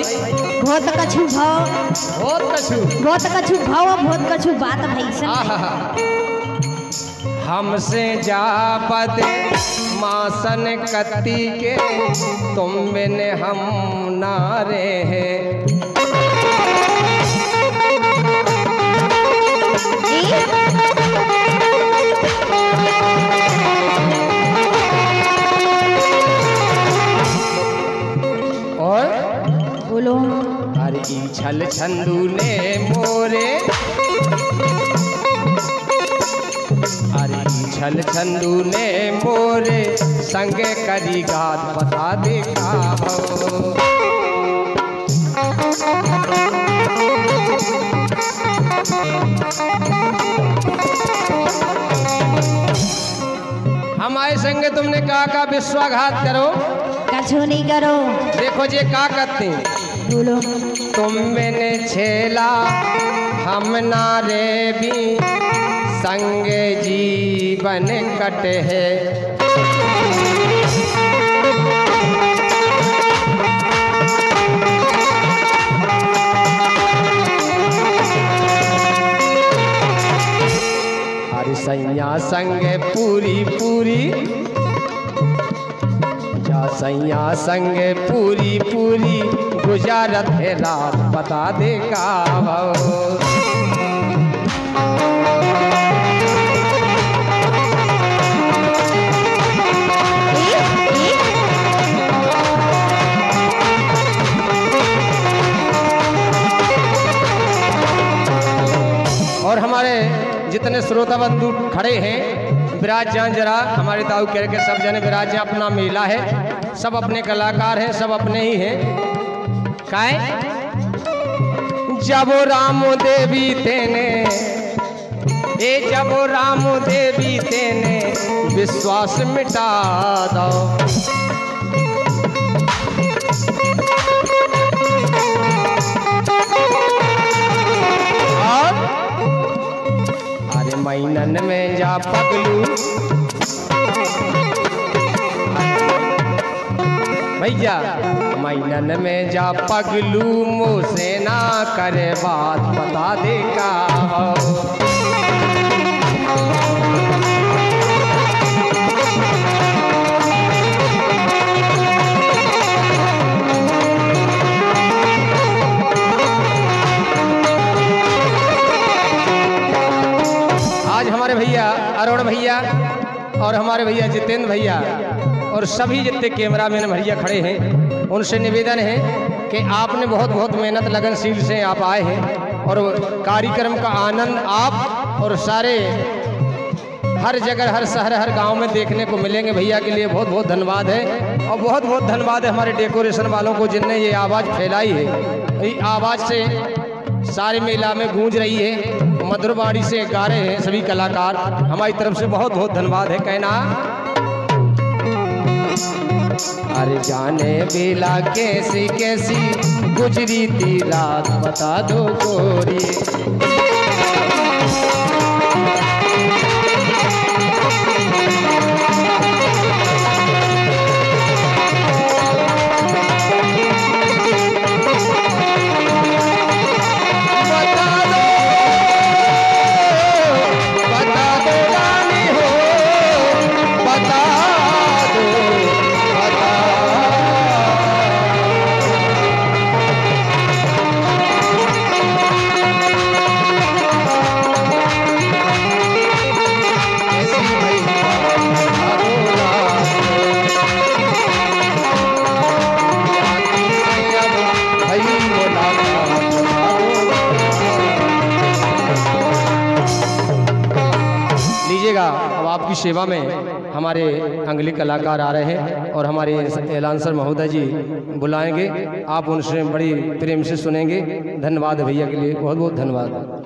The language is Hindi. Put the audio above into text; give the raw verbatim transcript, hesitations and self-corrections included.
बहुत कछु भाव बहुत कछु बहुत कछु भाव बहुत कछु बात भैसन हमसे जा पदे मासन कति के तुम बिन हम नारे हैं। और बोलो अरे छल छंदू ने मोरे अरे छल छंदू ने मोरे संगे करी गात बता दे का हमारे संगे तुमने कहा का विश्वासघात करो कछु नहीं करो। देखो जे का करते बोलो तुम मैंने छेला हम नारे भी संगे जीवन कट है। अरे सैया संगे पूरी पूरी जा सैया संगे पूरी पूरी गुजारत है रात बता दे का और हमारे जितने श्रोता बंधु खड़े हैं विराज जान जरा हमारे ताऊ कह के सब जने विराज जान अपना मेला है सब अपने कलाकार हैं सब अपने ही हैं काहे जब राम देवी तेने ए जब राम देवी तेने विश्वास मिटा दो मैनन में जा पगलू भैया मैनन में जा पगलू मुझसे ना करे बात बता दे का हमारे भैया अरुण भैया और हमारे भैया जितेंद्र भैया और सभी जितने कैमरामैन भैया खड़े हैं उनसे निवेदन है कि आपने बहुत बहुत मेहनत लगनशील से आप आए हैं और कार्यक्रम का आनंद आप और सारे हर जगह हर शहर हर गांव में देखने को मिलेंगे। भैया के लिए बहुत बहुत धन्यवाद है और बहुत बहुत धन्यवाद है हमारे डेकोरेशन वालों को जिनने ये आवाज़ फैलाई है। इस आवाज़ से सारे मेला में गूंज रही है मधुरवाणी से गा रहे हैं सभी कलाकार हमारी तरफ से बहुत बहुत धन्यवाद है कहना। अरे जाने बेला कैसी कैसी गुजरी थी रात बता दो गोरी अब आपकी सेवा में हमारे अंगली कलाकार आ रहे हैं और हमारे एलांसर महोदय जी बुलाएंगे आप उनसे बड़ी प्रेम से सुनेंगे। धन्यवाद भैया के लिए बहुत बहुत धन्यवाद।